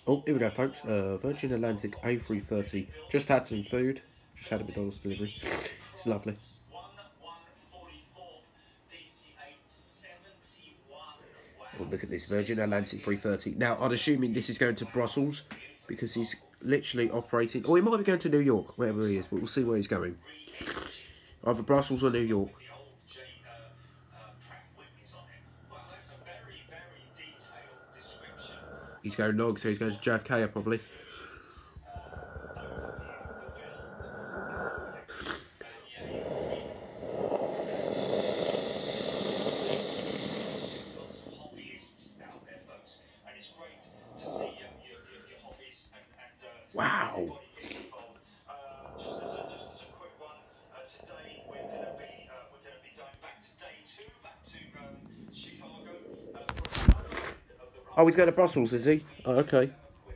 Oh, here we go, folks. Virgin Atlantic A330. Just had some food. Just had a McDonald's delivery. It's lovely. Oh, look at this Virgin Atlantic 330. Now, I'm assuming this is going to Brussels because he's literally operating. Oh, he might be going to New York, wherever he is, but we'll see where he's going. Either Brussels or New York. He's going long, so he's going to JFK probably. Wow. Oh, he's going to Brussels, is he? Oh, okay.